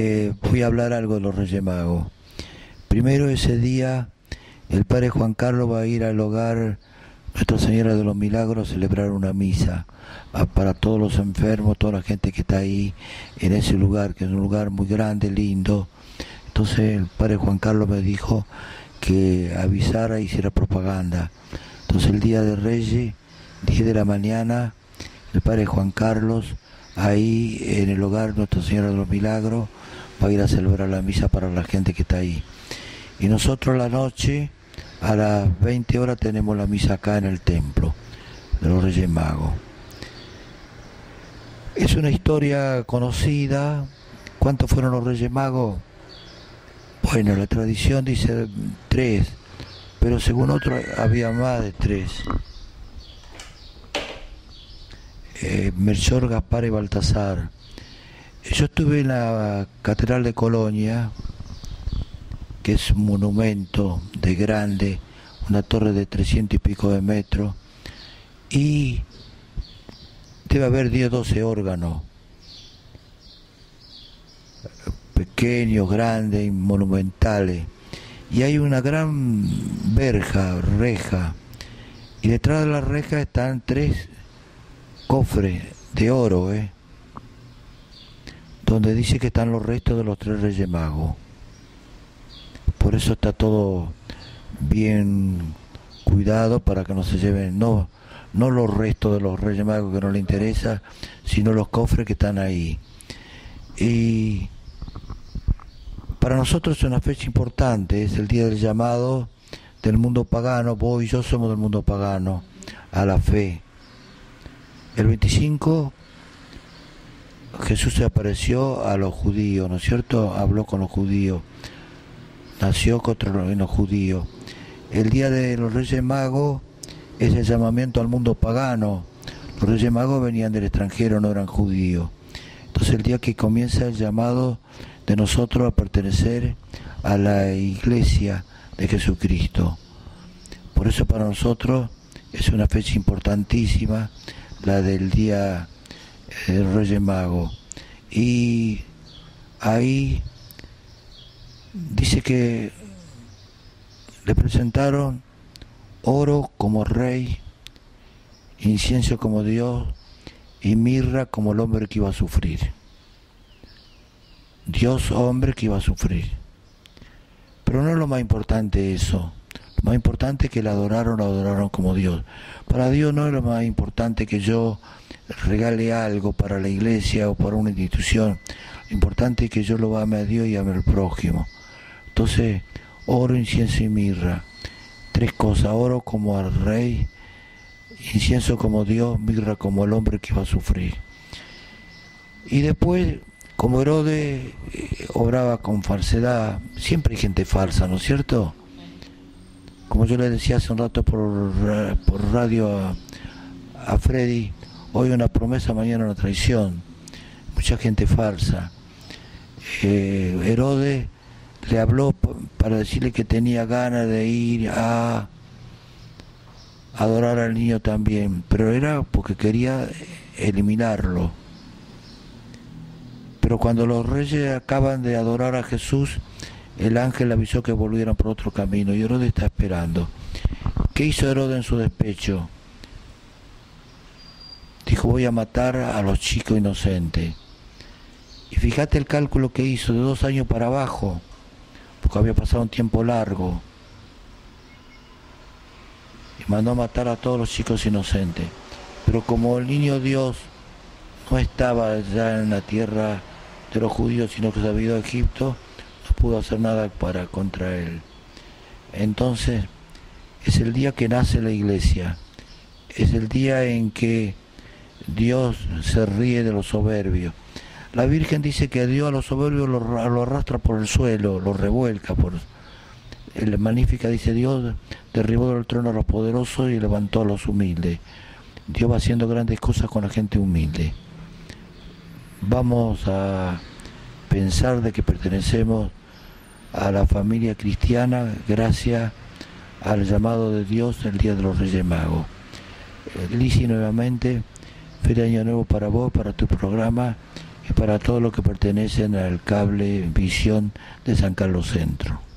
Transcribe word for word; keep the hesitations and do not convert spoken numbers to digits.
Eh, voy a hablar algo de los Reyes Magos. Primero, ese día el padre Juan Carlos va a ir al hogar Nuestra Señora de los Milagros a celebrar una misa a, para todos los enfermos, toda la gente que está ahí en ese lugar, que es un lugar muy grande, lindo. Entonces el padre Juan Carlos me dijo que avisara e hiciera propaganda. Entonces el día de Reyes, diez de la mañana, el padre Juan Carlos, ahí en el hogar Nuestra Señora de los Milagros, va a ir a celebrar la misa para la gente que está ahí. Y nosotros la noche, a las veinte horas, tenemos la misa acá en el templo de los Reyes Magos. Es una historia conocida. ¿Cuántos fueron los Reyes Magos? Bueno, la tradición dice tres, pero según otros había más de tres. Eh, Melchor, Gaspar y Baltasar. Yo estuve en la Catedral de Colonia, que es un monumento de grande, una torre de trescientos y pico de metros, y debe haber diez o doce órganos, pequeños, grandes y monumentales, y hay una gran verja, reja, y detrás de la reja están tres cofres de oro, ¿eh? donde dice que están los restos de los tres Reyes Magos. Por eso está todo bien cuidado para que no se lleven, no, no los restos de los Reyes Magos que no le interesa, sino los cofres que están ahí. Y para nosotros es una fecha importante, es el día del llamado del mundo pagano. Vos y yo somos del mundo pagano a la fe. El veinticinco Jesús se apareció a los judíos, ¿no es cierto? Habló con los judíos, nació contra los judíos. El día de los Reyes Magos es el llamamiento al mundo pagano. Los Reyes Magos venían del extranjero, no eran judíos. Entonces el día que comienza el llamado de nosotros a pertenecer a la iglesia de Jesucristo. Por eso para nosotros es una fecha importantísima, la del día del Reyes Magos. Y ahí dice que le presentaron oro como rey, incienso como Dios y mirra como el hombre que iba a sufrir. Dios hombre que iba a sufrir. Pero no es lo más importante eso. Lo más importante es que le adoraron, lo adoraron como Dios. Para Dios no es lo más importante que yo regale algo para la iglesia o para una institución. Lo importante es que yo lo ame a Dios y ame al prójimo. Entonces, oro, incienso y mirra. Tres cosas: oro como al rey, incienso como Dios, mirra como el hombre que iba a sufrir. Y después, como Herodes eh, obraba con falsedad, siempre hay gente falsa, ¿no es cierto? Como yo le decía hace un rato por, por radio a, a Freddy, hoy una promesa, mañana una traición. Mucha gente falsa. Eh, Herodes le habló para decirle que tenía ganas de ir a adorar al niño también, pero era porque quería eliminarlo. Pero cuando los reyes acaban de adorar a Jesús, el ángel avisó que volvieran por otro camino, y Herodes está esperando. ¿Qué hizo Herodes en su despecho? Dijo: voy a matar a los chicos inocentes. Y fíjate el cálculo que hizo, de dos años para abajo, porque había pasado un tiempo largo. Y mandó a matar a todos los chicos inocentes. Pero como el niño Dios no estaba ya en la tierra de los judíos, sino que se había ido a Egipto, no pudo hacer nada para contra él. Entonces, es el día que nace la iglesia. Es el día en que Dios se ríe de los soberbios. La Virgen dice que Dios a los soberbios lo, lo arrastra por el suelo, lo revuelca. Por el Magnífica dice: Dios derribó del trono a los poderosos y levantó a los humildes. Dios va haciendo grandes cosas con la gente humilde. Vamos a pensar de que pertenecemos a la familia cristiana gracias al llamado de Dios el día de los Reyes Magos. Lisi, nuevamente, feliz año nuevo para vos, para tu programa, y para todos los que pertenecen al cable Visión de San Carlos Centro.